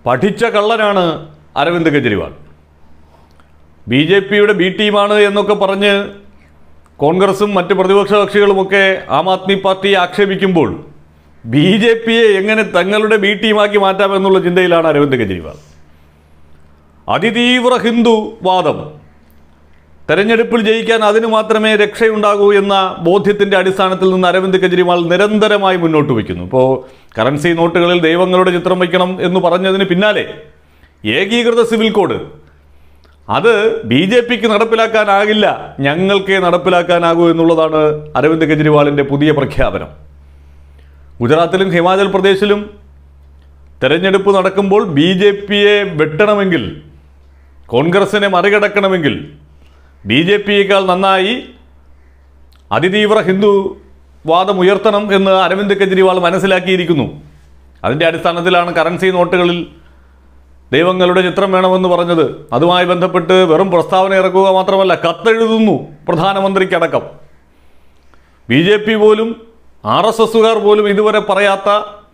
പഠിച്ച കള്ളനാണ് അരവിന്ദ് കെജ്രിവാൾ. BJPയുടെ ബി ടീമാണ് എന്നൊക്കെ പറഞ്ഞ് കോൺഗ്രസും മറ്റ് പ്രതിപക്ഷ കക്ഷികളുമൊക്കെ ആം ആദ്മി പാർട്ടിയെ ആക്ഷേപിക്കുമ്പോൾ BJPയെ എങ്ങനെ തങ്ങളുടെ ബി ടീമാക്കി മാറ്റാമെന്നുള്ള ചിന്തയിലാണ് അരവിന്ദ് കെജ്രിവാൾ. അതിതീവ്ര ഹിന്ദു വാദം, തെരഞ്ഞെടുപ്പിൽ ജയിക്കാൻ അതിന് മാത്രമേ രക്ഷയുണ്ടാകൂ എന്ന ബോധ്യത്തിൻ്റെ അടിസ്ഥാനത്തിൽ നിന്ന് അരവിന്ദ് കെജ്രിവാൾ നിരന്തരമായി മുന്നോട്ട് വയ്ക്കുന്നു. ഇപ്പോൾ കറൻസി നോട്ടുകളിൽ ദൈവങ്ങളുടെ ചിത്രം വയ്ക്കണം എന്ന് പറഞ്ഞതിന് പിന്നാലെ ഏകീകൃത സിവിൽ കോഡ് അത് BJPക്ക് നടപ്പിലാക്കാനാകില്ല, ഞങ്ങൾക്കേ നടപ്പിലാക്കാനാകൂ എന്നുള്ളതാണ് അരവിന്ദ് കെജ്രിവാളിൻ്റെ പുതിയ പ്രഖ്യാപനം. ഗുജറാത്തിലും ഹിമാചൽ പ്രദേശിലും തെരഞ്ഞെടുപ്പ് നടക്കുമ്പോൾ BJPയെ വെട്ടണമെങ്കിൽ, കോൺഗ്രസിനെ മറികടക്കണമെങ്കിൽ BJPയേക്കാൾ നന്നായി അതിതീവ്ര ഹിന്ദു വാദം ഉയർത്തണം എന്ന് അരവിന്ദ് കെജ്രിവാൾ മനസ്സിലാക്കിയിരിക്കുന്നു. അതിൻ്റെ അടിസ്ഥാനത്തിലാണ് കറൻസി നോട്ടുകളിൽ ദൈവങ്ങളുടെ ചിത്രം വേണമെന്ന് പറഞ്ഞത്. അതുമായി ബന്ധപ്പെട്ട് വെറും പ്രസ്താവന ഇറക്കുക മാത്രമല്ല, കത്തെഴുതുന്നു പ്രധാനമന്ത്രിക്കടക്കം. BJP പോലും RSSകാർ പോലും ഇതുവരെ പറയാത്ത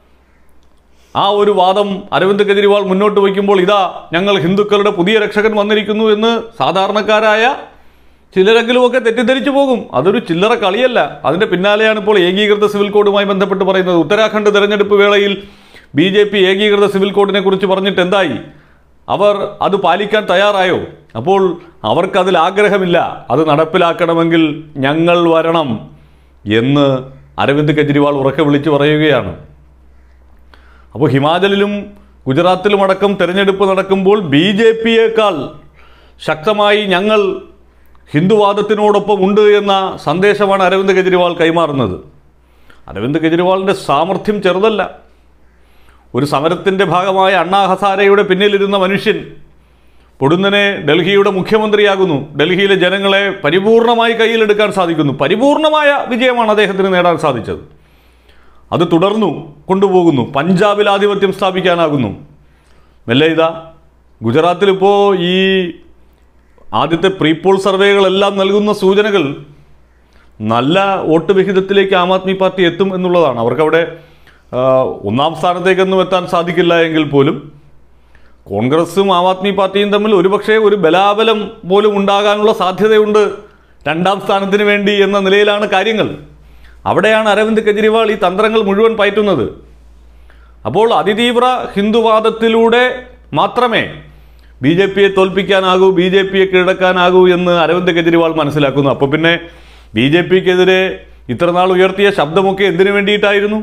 ആ ഒരു വാദം അരവിന്ദ് കെജ്രിവാൾ മുന്നോട്ട് വയ്ക്കുമ്പോൾ ഇതാ ഞങ്ങൾ ഹിന്ദുക്കളുടെ പുതിയ രക്ഷകൻ വന്നിരിക്കുന്നു എന്ന് സാധാരണക്കാരായ ചിലരെങ്കിലുമൊക്കെ തെറ്റിദ്ധരിച്ചു പോകും. അതൊരു ചില്ലറ കളിയല്ല. അതിൻ്റെ പിന്നാലെയാണ് ഇപ്പോൾ ഏകീകൃത സിവിൽ കോഡുമായി ബന്ധപ്പെട്ട് പറയുന്നത്. ഉത്തരാഖണ്ഡ് തെരഞ്ഞെടുപ്പ് വേളയിൽ BJP ഏകീകൃത സിവിൽ കോഡിനെ കുറിച്ച് പറഞ്ഞിട്ട് എന്തായി? അവർ അത് പാലിക്കാൻ തയ്യാറായോ? അപ്പോൾ അവർക്കതിൽ ആഗ്രഹമില്ല. അത് നടപ്പിലാക്കണമെങ്കിൽ ഞങ്ങൾ വരണം എന്ന് അരവിന്ദ് കെജ്രിവാൾ ഉറക്കെ വിളിച്ചു പറയുകയാണ്. അപ്പോൾ ഹിമാചലിലും ഗുജറാത്തിലും അടക്കം തെരഞ്ഞെടുപ്പ് നടക്കുമ്പോൾ BJPയേക്കാൾ ശക്തമായി ഞങ്ങൾ ഹിന്ദുവാദത്തിനോടൊപ്പം ഉണ്ട് എന്ന സന്ദേശമാണ് അരവിന്ദ് കെജ്രിവാൾ കൈമാറുന്നത്. അരവിന്ദ് കെജ്രിവാളിൻ്റെ സാമർഥ്യം ചെറുതല്ല. ഒരു സമരത്തിൻ്റെ ഭാഗമായ അണ്ണാ ഹസാരയുടെ പിന്നിലിരുന്ന മനുഷ്യൻ പൊടുന്നനെ ഡൽഹിയുടെ മുഖ്യമന്ത്രിയാകുന്നു. ഡൽഹിയിലെ ജനങ്ങളെ പരിപൂർണമായി കയ്യിലെടുക്കാൻ സാധിക്കുന്നു. പരിപൂർണമായ വിജയമാണ് അദ്ദേഹത്തിന് നേടാൻ സാധിച്ചത്. അത് തുടർന്നു കൊണ്ടുപോകുന്നു. പഞ്ചാബിൽ ആധിപത്യം സ്ഥാപിക്കാനാകുന്നു. മെല്ലെ ഇതാ ഗുജറാത്തിലിപ്പോൾ ഈ ആദ്യത്തെ പ്രീപോൾ സർവേകളെല്ലാം നൽകുന്ന സൂചനകൾ നല്ല വോട്ട് വിഹിതത്തിലേക്ക് ആം ആദ്മി പാർട്ടി എത്തും എന്നുള്ളതാണ്. അവർക്കവിടെ ഒന്നാം സ്ഥാനത്തേക്കൊന്നും എത്താൻ സാധിക്കില്ല എങ്കിൽ പോലും കോൺഗ്രസും ആം ആദ്മി പാർട്ടിയും തമ്മിൽ ഒരുപക്ഷെ ഒരു ബലാബലം പോലും ഉണ്ടാകാനുള്ള സാധ്യതയുണ്ട് രണ്ടാം സ്ഥാനത്തിന് വേണ്ടി എന്ന നിലയിലാണ് കാര്യങ്ങൾ. അവിടെയാണ് അരവിന്ദ് കെജ്രിവാൾ ഈ തന്ത്രങ്ങൾ മുഴുവൻ പയറ്റുന്നത്. അപ്പോൾ അതിതീവ്ര ഹിന്ദുവാദത്തിലൂടെ മാത്രമേ BJPയെ തോൽപ്പിക്കാനാകൂ, BJPയെ കീഴടക്കാനാകൂ എന്ന് അരവിന്ദ് കെജ്രിവാൾ മനസ്സിലാക്കുന്നു. അപ്പോൾ പിന്നെ BJPക്കെതിരെ ഇത്രനാൾ ഉയർത്തിയ ശബ്ദമൊക്കെ എന്തിനു വേണ്ടിയിട്ടായിരുന്നു?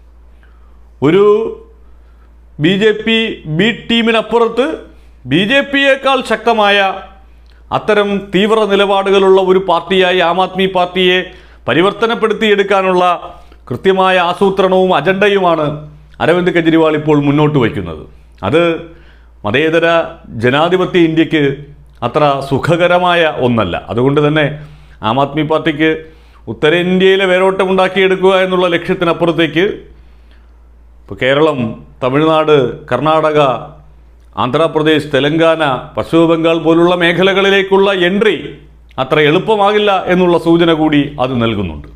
ഒരു BJP ബി ടീമിനപ്പുറത്ത് BJPയേക്കാൾ ശക്തമായ അത്തരം തീവ്ര നിലപാടുകളുള്ള ഒരു പാർട്ടിയായി ആം ആദ്മി പാർട്ടിയെ പരിവർത്തനപ്പെടുത്തിയെടുക്കാനുള്ള കൃത്യമായ ആസൂത്രണവും അജണ്ടയുമാണ് അരവിന്ദ് കെജ്രിവാൾ ഇപ്പോൾ മുന്നോട്ട് വയ്ക്കുന്നത്. അത് മതേതര ജനാധിപത്യ ഇന്ത്യക്ക് അത്ര സുഖകരമായ ഒന്നല്ല. അതുകൊണ്ട് തന്നെ ആം ആദ്മി പാർട്ടിക്ക് ഉത്തരേന്ത്യയിലെ വേരോട്ടമുണ്ടാക്കിയെടുക്കുക എന്നുള്ള ലക്ഷ്യത്തിനപ്പുറത്തേക്ക് ഇപ്പോൾ കേരളം, തമിഴ്നാട്, കർണാടക, ആന്ധ്രാപ്രദേശ്, തെലങ്കാന, പശ്ചിമ ബംഗാൾ പോലുള്ള മേഖലകളിലേക്കുള്ള എൻട്രി അത്ര എളുപ്പമാകില്ല എന്നുള്ള സൂചന കൂടി അത് നൽകുന്നുണ്ട്.